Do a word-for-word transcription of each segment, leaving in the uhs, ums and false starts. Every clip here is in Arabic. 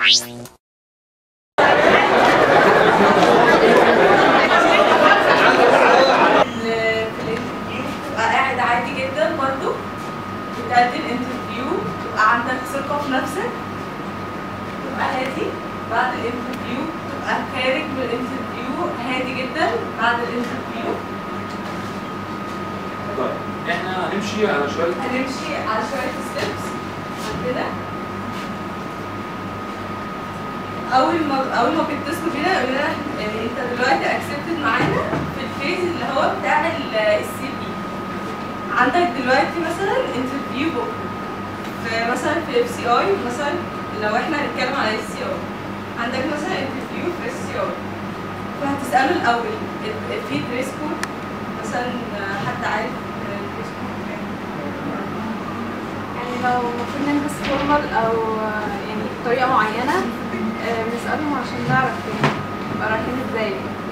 قاعد عادي جدا برضو بتأدي الانترفيو، تبقى عندك ثقة في نفسك، تبقى هادي بعد الانترفيو، تبقى خارج من الانترفيو هادي جدا بعد الانترفيو. طيب احنا هنمشي على شوية هنمشي على شوية ستيبس كده. أول ما أول ما بيتصلوا بينا يقولوا لنا يعني أنت دلوقتي أكسبتد معانا في الفيز اللي هو بتاع السي في. عندك دلوقتي مثلا انترفيو بكره في مثلا في اف سي اي، مثلا لو احنا هنتكلم على اف سي اي عندك مثلا انترفيو في اف سي اي، فهتساله الاول في دريس كود مثلا، حد عارف دريس كود يعني لو المفروض نلبس فورمال او يعني بطريقه معينه بنسالهم عشان نعرف يعني نبقى رايحين ازاي.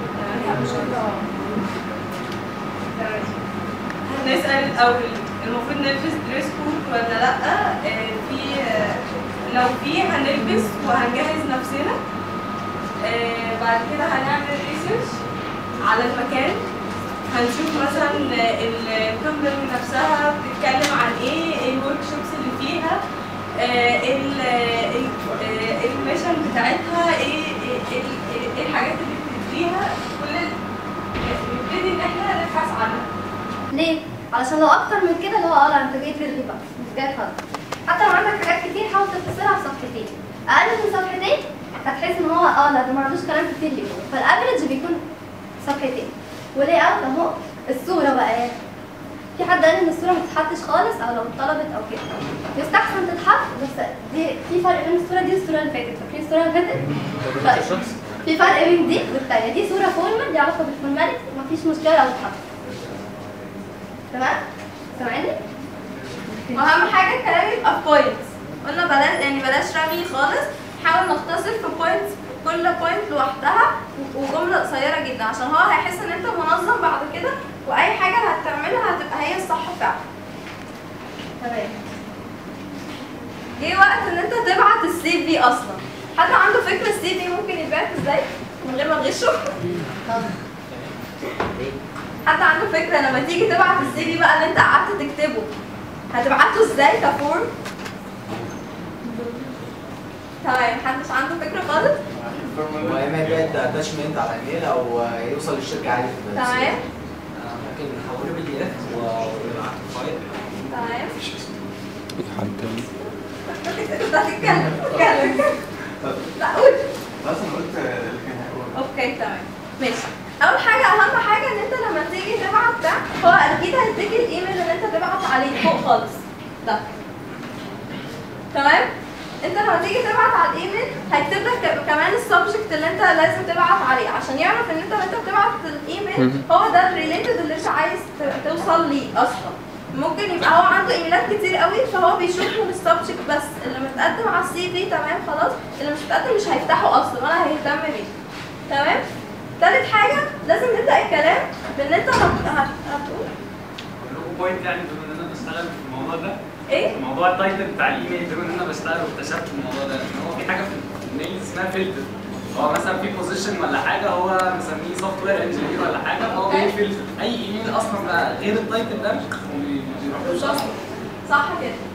هنسأل الأول المفروض نلبس دريس كود ولا لأ. آه في آه لو في هنلبس وهنجهز نفسنا. آه بعد كده هنعمل ريسيرش على المكان، هنشوف مثلا الكومباني نفسها بتتكلم عن ايه، ايه الورك شوبس اللي فيها، ايه الميشن بتاعتها، ايه ايه الحاجات اللي بتديها، كل نبتدي ان احنا نبحث عنها. ليه؟ علشان لو اكتر من كده اللي هو اه لا انت جاي ترغي بقى مش جاي خالص. حتى لو عندك حاجات كتير حاول تختصرها في صفحتين، اقل من صفحتين هتحس ان هو اه لا ده ما عندوش كلام كتير يقول، فالافرج بيكون صفحتين. وليه اوت اهو الصوره بقى، في حد قال ان الصوره ما تتحطش خالص او لو اتطلبت او كده يستحسن تتحط، بس دي في فرق بين الصوره دي والصوره اللي فاتت. فاكرين الصوره اللي فاتت؟ طيب في فرق بين دي والثانيه، دي صوره فورمال دي علاقه بالفورماليتي مفيش مشكله لو اتحطت. تمام؟ سامعني؟ واهم حاجه الكلام يبقى في بوينتس، قلنا بلاش يعني بلاش رمي خالص، نحاول نختصر في بوينتس كل بوينت لوحدها وجمله قصيره جدا عشان هو هيحس ان انت منظم بعد كده، واي حاجه هتعملها هتبقى هي الصح فعلا. تمام. جه وقت ان انت تبعت السي في اصلا. حد عنده فكره السي في ممكن يتبعت ازاي من غير ما تغشه؟ حد عنده فكره لما تيجي تبعت السي في بقى اللي انت قعدت تكتبه هتبعته ازاي كفورم؟ تمام، محدش عنده فكره خالص؟ هو يا اما يبعت اتاشمنت على ايميل او يوصل للشركه عادي. تمام. ممكن نحوله بي دي اف ونبعته فايل. تمام. في حد تاني؟ انت هتتكلم اتكلم. لا قول. بس انا قلت اللي كان هيقول. اوكي تمام ماشي. اول حاجه اهم حاجه ان انت لما تيجي تبعت ده هو اكيد هيديك الايميل اللي انت تبعت عليه فوق خالص ده. تمام؟ انت لما تيجي تبعت على الايميل هيكتب لك كمان السبجكت اللي انت لازم تبعت عليه عشان يعرف ان انت وانت بتبعت الايميل هو ده الريليتد اللي انت عايز توصل ليه اصلا. ممكن يبقى هو عنده ايميلات كتير قوي فهو بيشوف من السبجكت بس، اللي متقدم على السي في تمام خلاص، اللي مش متقدم مش هيفتحه اصلا ولا هيهتم بيه. تمام؟ تالت حاجه لازم نبدا الكلام بان انت هتقول لكم بوينت يعني بما ان انا بشتغل في الموضوع ده. ايه؟ موضوع التايتل بتاع الايميل بما ان انا بشتغل واكتشفت الموضوع ده ان هو في حاجه في الميل اسمها فلتر. هو مثلا في بوزيشن ولا حاجه هو مسميه سوفت وير انجينير ولا حاجه، هو بيفلتر اي ايميل اصلا بقى غير التايتل ده ما بيروحوش اصلا. صح كده.